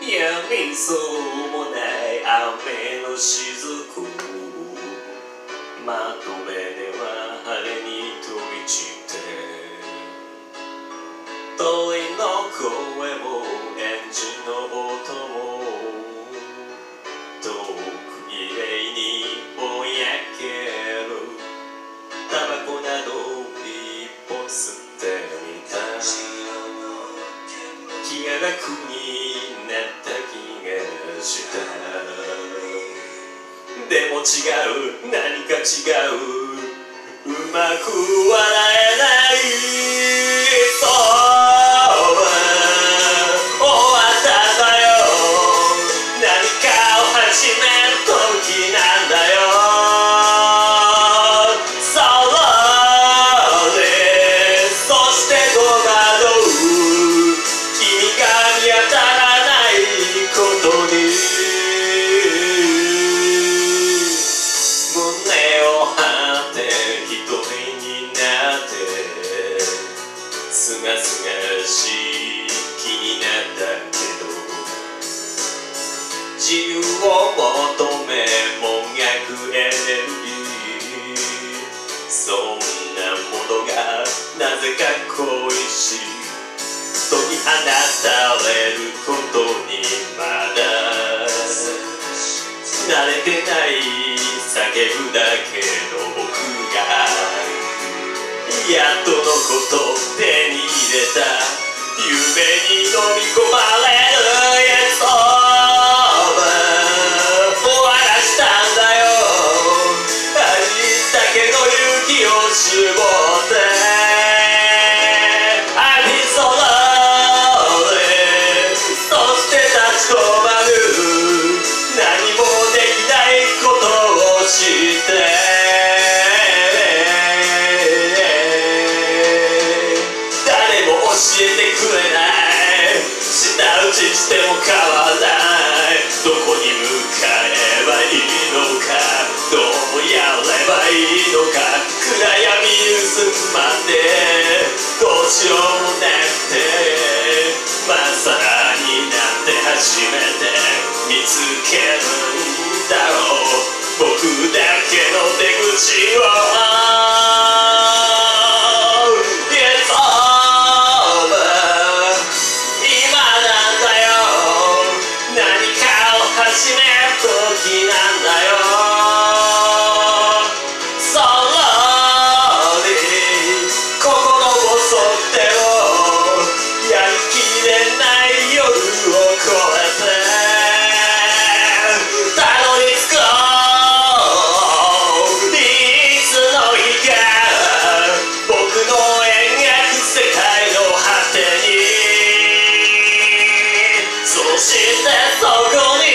闇そうもない雨の雫、まとめでは晴れに飛び散って鳥の声もエンジンの音も遠く綺麗にぼやける。タバコなど一本吸ってみた。気が楽になった気がした。でも違う、何か違う、うまく笑えない。そう終わったんだよ、何かを始める時なんだよ。それそしてどうかどう君が見当たらないことに胸を張って一人になってすがすがしい気になったけど自由を求めもがくエネルギーそんなものがなぜか恋しい解き放たれることにまだ慣れてない叫ぶだけの僕がやっとのこと手に入れた夢に飲み込まれるやつを終わらしたんだよ。ありったけの勇気を絞ってしても変わらないどこに向かえばいいのかどうやればいいのか暗闇渦まってどうしようもなくてまさになって初めて見つけるんだろう僕だけの出口を始める時なんだよ。そのに心細くてもやりきれない夜を越えてたどり着こういつの日か僕の描く世界の果てにそしてそこに